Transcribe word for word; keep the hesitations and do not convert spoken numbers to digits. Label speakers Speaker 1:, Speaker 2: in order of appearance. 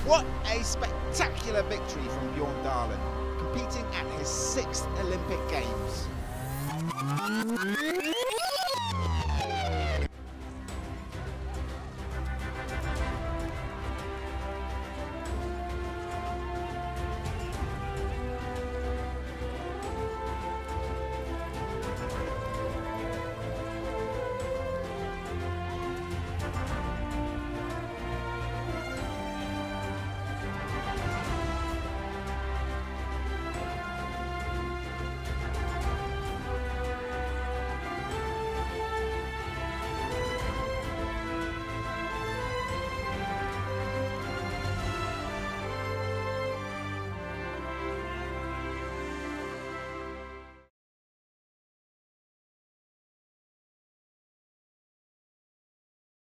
Speaker 1: What a spectacular victory from Bjørndalen, competing at his sixth Olympic Games.